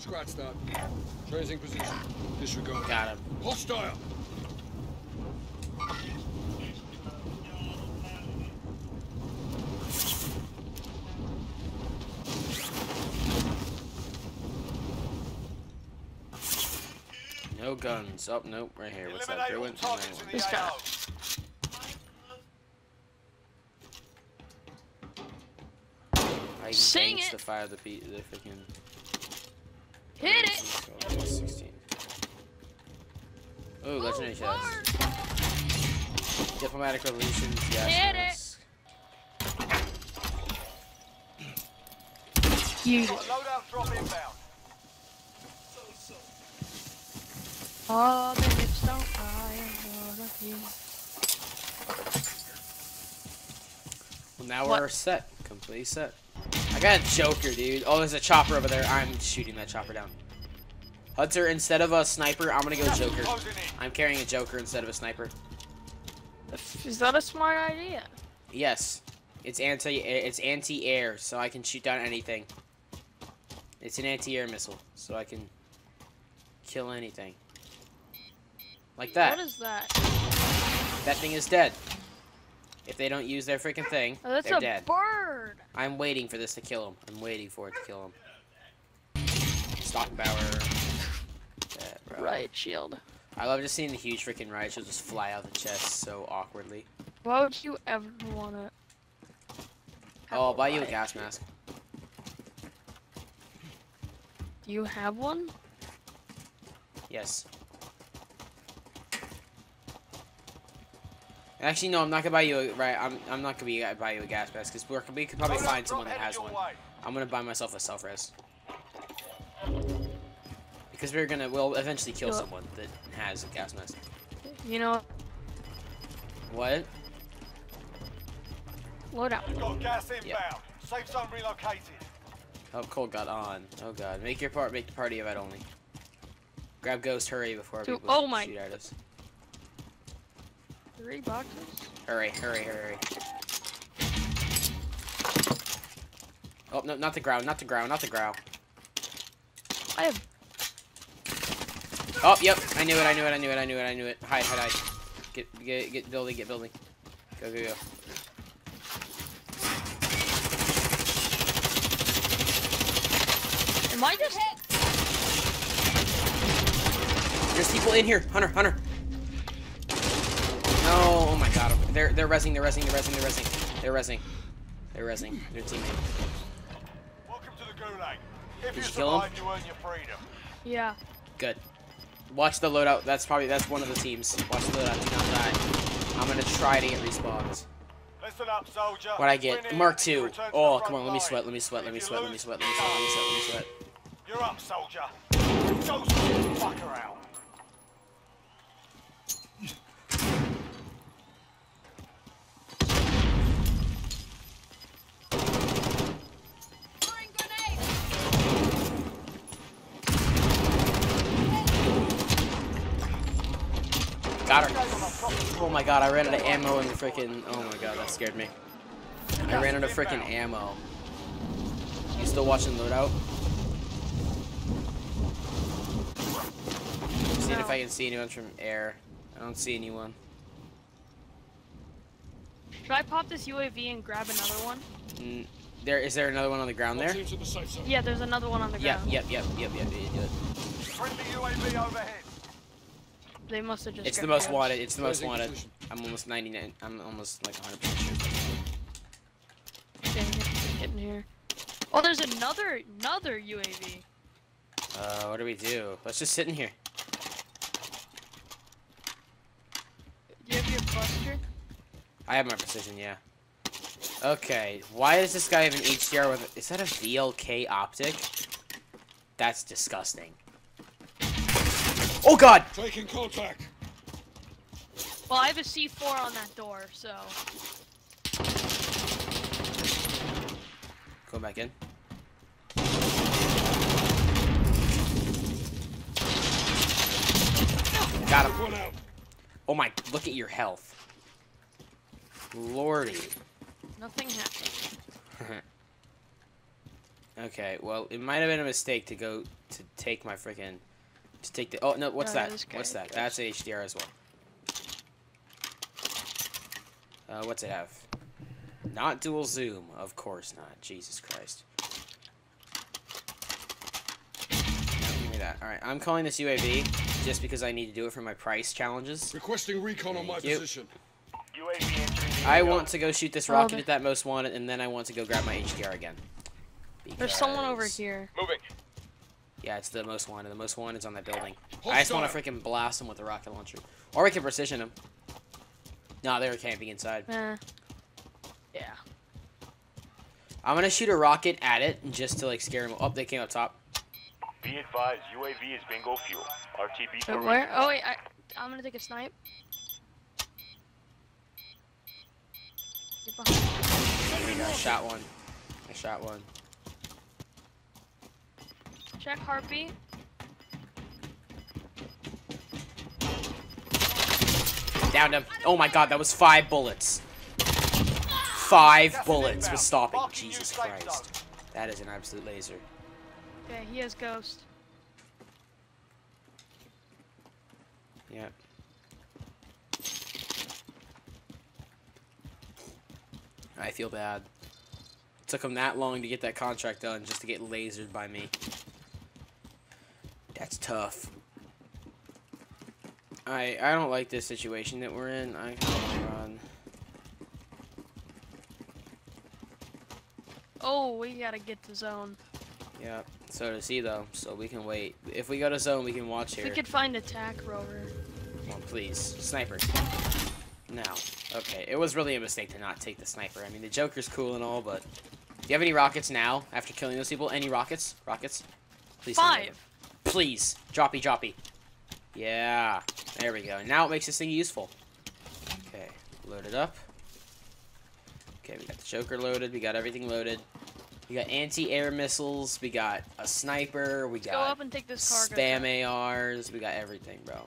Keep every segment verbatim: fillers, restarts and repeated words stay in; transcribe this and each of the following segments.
Scratch that. Tracing position. Disregard. Got him. Hostile. No guns. Oh, nope, right here. What's that? There went This guy. I Sing can it. the fire the beat the freaking. Hit it. sixteen. Oh, legendary Oh, chest. Diplomatic relations. Yes. Hit yes. it. You. Loadout drop inbound. Oh, the hips don't lie. I'm of you. Well, now What? we're set. Completely set. I got a Joker, dude. Oh, there's a chopper over there. I'm shooting that chopper down. Hunter, instead of a sniper, I'm gonna go Joker. I'm carrying a Joker instead of a sniper. Is that a smart idea? Yes. It's anti it's anti-air, so I can shoot down anything. It's an anti-air missile, so I can kill anything. Like that. What is that? That thing is dead. If they don't use their freaking thing, Oh, that's they're a dead. bird. I'm waiting for this to kill him. I'm waiting for it to kill him. Stock power. Yeah, bro. Right shield. I love just seeing the huge freaking riot shield just fly out the chest so awkwardly. Why would you ever want to? Oh, I'll buy you a gas mask. Do you have one? Yes. Actually, no, I'm not gonna buy you a right. I'm I'm not gonna be buy you a gas mask because we we could probably find someone that has one. I'm gonna buy myself a self res. Because we're gonna we'll eventually kill Yep. someone that has a gas mask. You know. What? Load out. You've got gas inbound. Yep. Safe zone relocated. Oh, Cole got on. Oh god, make your part. Make the party event only. Grab Ghost, hurry before Dude, people oh my- shoot at us. Three boxes. Hurry, hurry, hurry. Oh no, not the ground, not the ground, not the ground. I have. Oh, yep, I knew it, I knew it, I knew it, I knew it, I knew it. Hide, hide, hide. Get, get, get building, get building. Go, go, go. Am I just? There's people in here, Hunter, Hunter. No, oh my god, they're, they're resing, they're resing, they're resing, they're resing. They're resing. They're resing, their teammate. Welcome to the Gulag. If Did you you kill him? survive, you earn your freedom. Yeah. Good. Watch the loadout, that's probably, that's one of the teams. Watch the loadout, do not die. I'm gonna try to get respawns. Listen up, soldier. What'd I get? Winning, Mark you two. return to Oh, the come on, front let me line. sweat, let me sweat, let me If you sweat, let me lose, sweat, let me sweat, let me sweat, let me sweat. You're up, soldier. Go sort this fucker out. Got her. Oh my god, I ran out of ammo in the freaking. Oh my god, that scared me. I ran out of freaking ammo. You still watching loadout? Seeing if I can see anyone from air. I don't see anyone. Should I pop this U A V and grab another one? Mm, there is there another one on the ground there? Team to the safe zone. Yeah, there's another one on the Yep, ground. yep, yep, yep, yep. You do it. Friendly U A V overhead. They must have just. It's the grabbed most yours. wanted. It's the most Closing wanted. position. I'm almost ninety-nine. I'm almost like one hundred percent sure. Dang it, get in here. Oh, there's another another U A V. Uh, what do we do? Let's just sit in here. Do you have your cluster? I have my precision, yeah. Okay, why does this guy have an H D R with? Is that a V L K optic? That's disgusting. Oh God! Taking contact. Well, I have a C four on that door, so. Go back in. Got him. One out. Oh my! Look at your health. Lordy. Nothing happened. Okay, well, it might have been a mistake to go to take my freaking to take the. Oh no, what's No, that? this guy What's that? goes. That's H D R as well. Uh, what's it have? Not dual zoom, of course not. Jesus Christ. No, give me that. All right, I'm calling this U A V just because I need to do it for my price challenges. Requesting recon on my Thank you. position. U A V entering the I A O. want to go shoot this Oh, rocket the- at that most wanted, and then I want to go grab my H D R again. There's someone over Because- here. Moving. Yeah, it's the most wanted. The most wanted is on that building. I just want to Hostile. freaking blast him with a rocket launcher. Or we can precision him. No, they were camping inside. Eh. Yeah. I'm gonna shoot a rocket at it just to like scare him. Oh, they came up top. Be advised, U A V is bingo fuel. R T B So for where? recon. Oh wait, I, I'm gonna take a snipe. Get behind. There we go. Shot one. I shot one. Check heartbeat. Downed him. Oh my god, that was five bullets. Five Gas is bullets inbound. was stopping. Marking new Jesus safe Christ. zone. That is an absolute laser. Okay, he has ghost. Yep. I feel bad. It took him that long to get that contract done just to get lasered by me. That's tough. I I don't like this situation that we're in. I can't run. Oh, we gotta get to zone. Yep. So does he though. So we can wait. If we go to zone, we can watch If here. we could find a tack rover. Well, please, sniper. Now, okay. It was really a mistake to not take the sniper. I mean, the Joker's cool and all, but do you have any rockets now after killing those people? Any rockets? Rockets? Please. send me Five. them. Please, droppy, droppy. Yeah, there we go. Now it makes this thing useful. Okay, load it up. Okay, we got the Joker loaded. We got everything loaded. We got anti-air missiles. We got a sniper. We Go got up and take this cargo. spam truck. A Rs. We got everything, bro.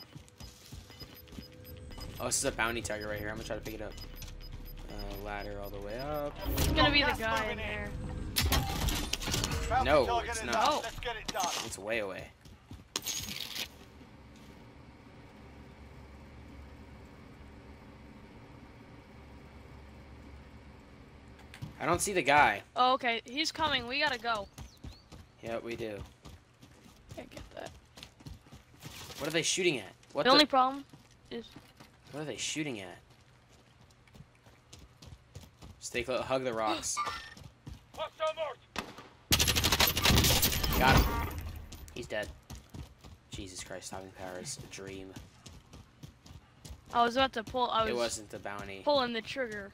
Oh, this is a bounty target right here. I'm gonna try to pick it up. Uh, ladder all the way up. It's gonna be the Gas guy in moving in. there. Bounty No, target it's is not. up. Let's get it done. It's way away. I don't see the guy. Oh, okay. He's coming. We gotta go. Yeah, we do. Can't get that. What are they shooting at? What the the? only problem is What are they shooting at? Stay close. Hug the rocks. Hostile marked. Got him. He's dead. Jesus Christ, stopping power is a dream. I was about to pull. I was It wasn't the bounty. pulling the trigger.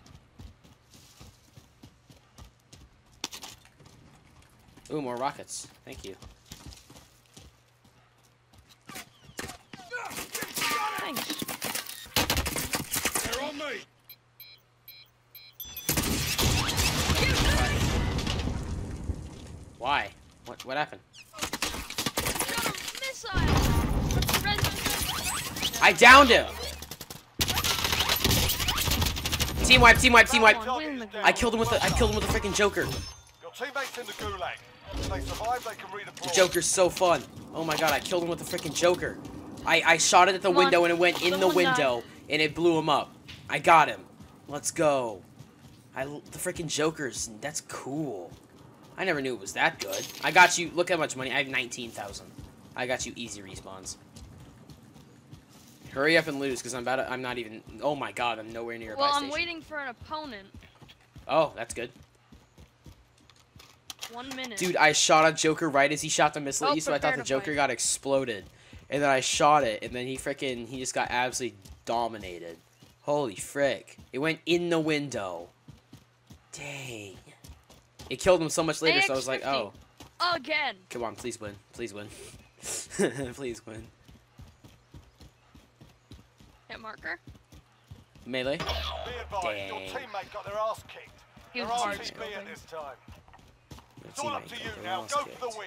Ooh, more rockets. Thank you. Thanks. They're on me. Why? What? What happened? Got a missile. Red missile. I downed him. Team wipe. Team wipe. Team wipe. Come on, win the I killed him with the. I killed him with the freaking Joker. Your teammates in the gulag. If they survive, they can redeploy. The Joker's so fun. Oh my god, I killed him with the freaking Joker. I, I shot it at the Come on, window and it went in the someone window and it blew him up. I got him. Let's go. I l- the freaking Joker's. That's cool. I never knew it was that good. I got you. Look how much money. I have nineteen thousand. I got you easy respawns. Hurry up and lose because I'm about to, I'm not even. Oh my god, I'm nowhere near a Well, buy I'm station. waiting for an opponent. Oh, that's good. One minute. Dude, I shot a Joker right as he shot the missile Oh, at you, so I thought prepare the to Joker fight. got exploded. And then I shot it, and then he frickin' he just got absolutely dominated. Holy frick. It went in the window. Dang. It killed him so much later, so I was like, A X oh. fifty. Again. Come on, please win. Please win. Please win. Hit marker. Melee. Be advised, your Dang. teammate got their ass kicked. He They're was R hard T B scoping. at this time. Your It's all up teammate to got you their now. ass Go kicked. for the win.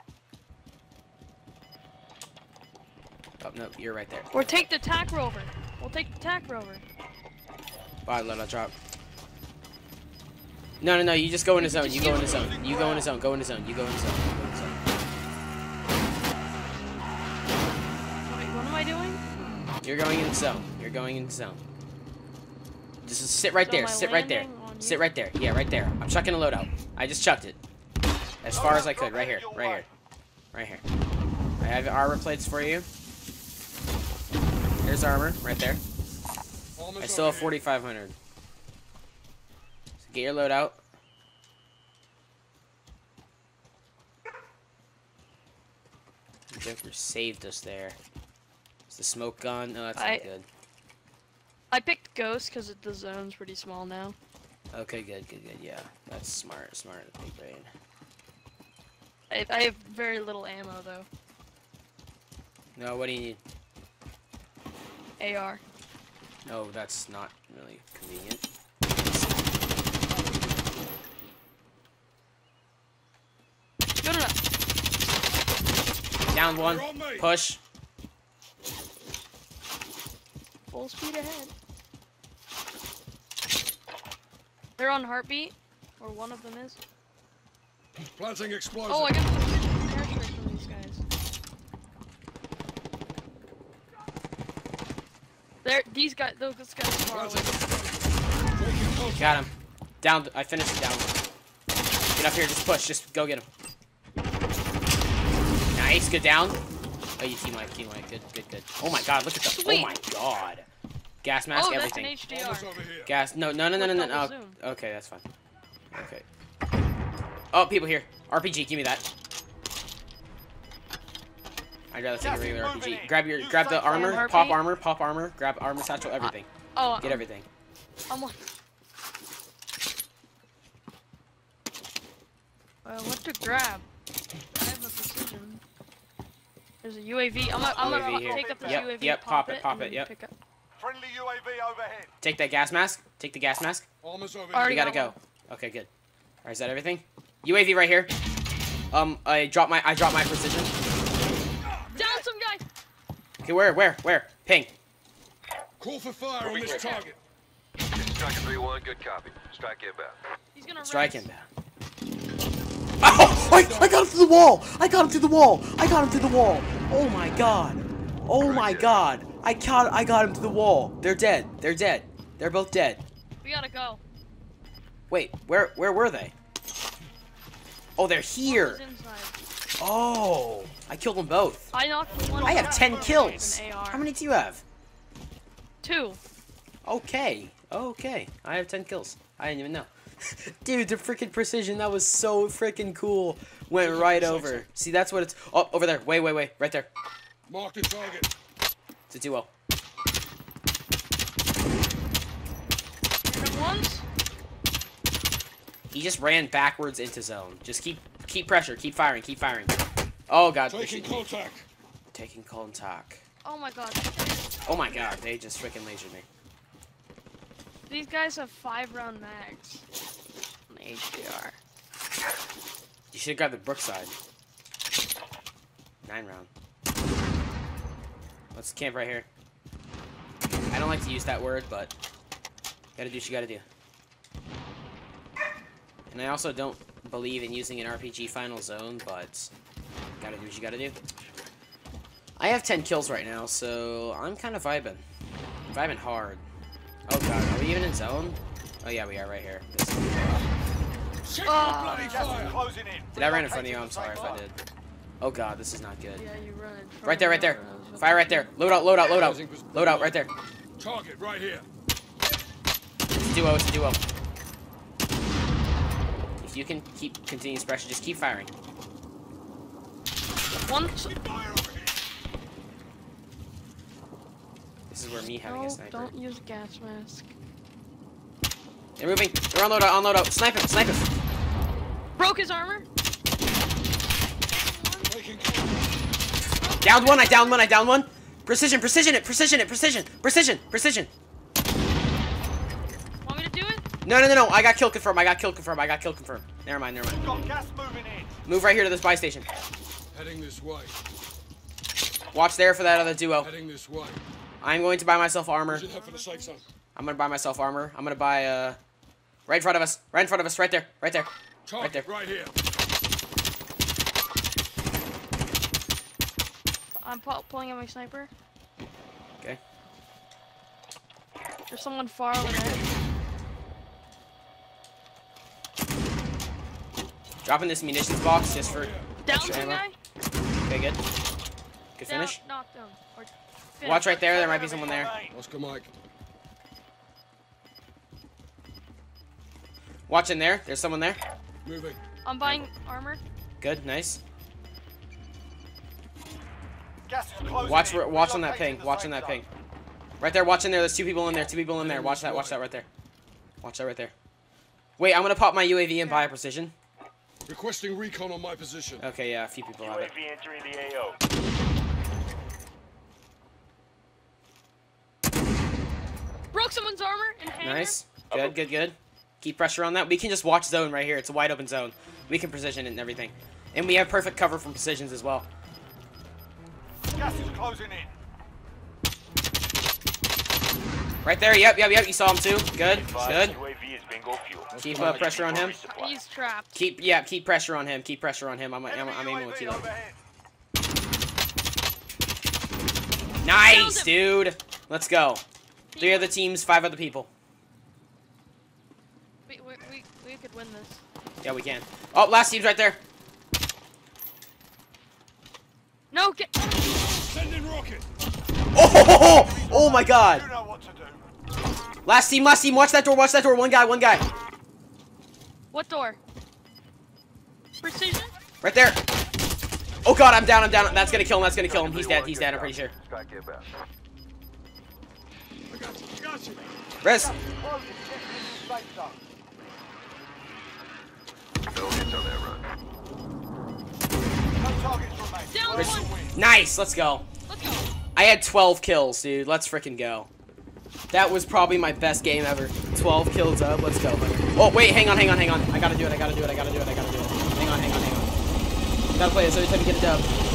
Oh, no, you're right there. Or take the tack rover. We'll take the tack rover. Bye, let I drop. No, no, no. You just go in the zone. You go in the zone. You go in the zone. Go in the zone. You go in the zone. You go in the zone. Wait, what am I doing? You're going in the zone. You're going in the zone. Just sit right So there. am I Sit right there. landing on you? Sit right there. Yeah, right there. I'm chucking a loadout. I just chucked it. As far as I could. Right here. Right here. Right here. I have armor plates for you. Here's armor. Right there. I still have forty-five hundred. So get your loadout. The Joker saved us there. It's the smoke gun. No, that's I- not good. I picked Ghost because the zone's pretty small now. Okay, good, good, good. Yeah, that's smart, smart. Big brain. I, I have very little ammo though. No, what do you need? A R. No, that's not really convenient. Good enough. Down one. They're on me. Push. Full speed ahead. They're on heartbeat, or one of them is. Planting explosive. Oh, I got the pressure from these guys. There, these guys, those guys are far away. Taking contact. Got him. Down. I finished it down. Get up here. Just push. Just go get him. Nice. Good down. Oh, you team wipe. Team wipe. Good. Good. Good. Oh my God. Look at the. Sweet. Oh my God. Gas mask. Oh, that's everything. an H D R. Almost over here. Gas. No. No. No. No. No. With No. double no. zoom. Okay. That's fine. Okay. Oh, people here. R P G. Give me that. I'd rather take a regular R P G. Grab your. Grab the armor. R P? Pop armor. Pop armor. Grab armor satchel. Everything. Oh, Get everything. I'm like, uh, what to grab? I have a precision. There's a U A V. I'm gonna, I'm U A V gonna here. take up the Yep, U A V. yep, pop it, pop and it, then yep. pick up. Friendly U A V overhead. Take that gas mask. Take the gas mask. Almost over Already We here. gotta got go. Okay, good. Alright, is that everything? U A V right here. Um, I dropped my I dropped my precision. Down some guy. Okay, where, where, where? Ping. Call for fire on this target. Striker three one, good copy. Strike inbound. He's gonna Strike res. him down. Oh! I, I got him through the wall! I got him through the wall! I got him through the wall! Oh my God! Oh my God! I got I got him through the wall. They're dead. They're dead. They're both dead. We gotta go. Wait, where where were they? Oh, they're One here. was inside. Oh, I killed them both. I knocked the one. I have down ten with kills. an A R. How many do you have? Two. Okay, okay. I have ten kills. I didn't even know. Dude, the freaking precision, that was so freaking cool. Went right over. See, that's what it's... Oh, over there. Way, way, way. Right there. Mark the target. It's a duo. Hit him once. He just ran backwards into zone. Just keep keep pressure. Keep firing. Keep firing. Oh, God. they're Taking shooting me. contact. Taking contact. Oh my God. Oh, my God. They just freaking lasered me. These guys have five round mags. On the H D R. You should have grabbed the Brookside. Nine round. Let's camp right here. I don't like to use that word, but gotta do what you gotta do. And I also don't believe in using an R P G final zone, but gotta do what you gotta do. I have ten kills right now, so I'm kind of vibing. Vibing hard. Oh God, are we even in zone? Oh yeah, we are right here. This Check Oh. the bloody Gas is fire. closing in. Did I run in front of you? I'm sorry if I did. Oh God, this is not good. Yeah, you run in front Right there, of right me. there. Fire right there. Load out, load out, load out. Load out right there. Target right here. It's a duo, it's a duo. If you can keep continuous pressure, just keep firing. One. Fire over here. This is where me having No, a sniper. don't use gas mask. They're moving. They're on loadout, on loadout. Snipe him, snipe him. Broke his armor. Taking contact. Downed one, I downed one, I downed one. Precision, precision it, precision it, precision, precision, precision. Want me to do it? No, no, no, no. I got kill confirmed, I got kill confirmed, I got kill confirmed. Never mind, never mind. Got gas moving in. Move right here to this buy station. Heading this way. Watch there for that other duo. Heading this way. I'm going to buy myself We armor. should head for the safe zone. I'm gonna buy myself armor. I'm gonna buy uh Right in front of us. Right in front of us. Right there. Right there. Right there. Target right here. I'm pu pulling out my sniper. Okay. There's someone far over there. Dropping this munitions box just for Down extra some ammo. guy. Okay, good. Good Down, finish. knocked him. Or finish. Watch right there. There might be someone there. Oscar Mike. Watch in there. There's someone there. Moving. I'm buying armor. Good. Nice. Gas is closing Watch. in. Watch on that Relocating ping. the Watch safe on that zone. ping. Right there. Watch in there. There's two people in there. Two people in there. Watch that. Watch that. Watch that right there. Watch that right there. Wait. I'm gonna pop my U A V and buy a precision. Requesting recon on my position. Okay. Yeah. A few people have it. U A V entering the A O. Broke someone's armor and hangar. Nice. Good. Good. Good. Keep pressure on that. We can just watch zone right here. It's a wide open zone. We can precision it and everything. And we have perfect cover from precisions as well. Gas is closing in. Right there. Yep. Yep. Yep. You saw him too. Good. Good. U A V is bingo fuel. Keep uh, pressure on him. He's trapped. Keep. Yeah. Keep pressure on him. Keep pressure on him. I'm. I'm, I'm aiming with you. Overhead. Nice, dude. Let's go. Three other teams. Five other people. We, we, we, we could win this. Yeah, we can. Oh, last team's right there. No, get. Sending rocket. Oh, oh my God. You know what to do. Last team, last team. Watch that door. Watch that door. One guy. One guy. What door? Precision? Right there. Oh God, I'm down. I'm down. That's gonna kill him. That's gonna kill him. He's dead. He's dead. I'm pretty sure. Strike inbound. I got you. Got you. Rez. Closing. Get into the safe zone. No hits on that run. No targets remain. Down Rez. one. Nice. Let's go. Let's go. I had twelve kills, dude. Let's freaking go. That was probably my best game ever. twelve kills up. Let's go. Oh, wait. Hang on, hang on, hang on. I gotta do it. I gotta do it. I gotta do it. I gotta do it. Hang on, hang on, hang on. Gotta play this every time you get a dub.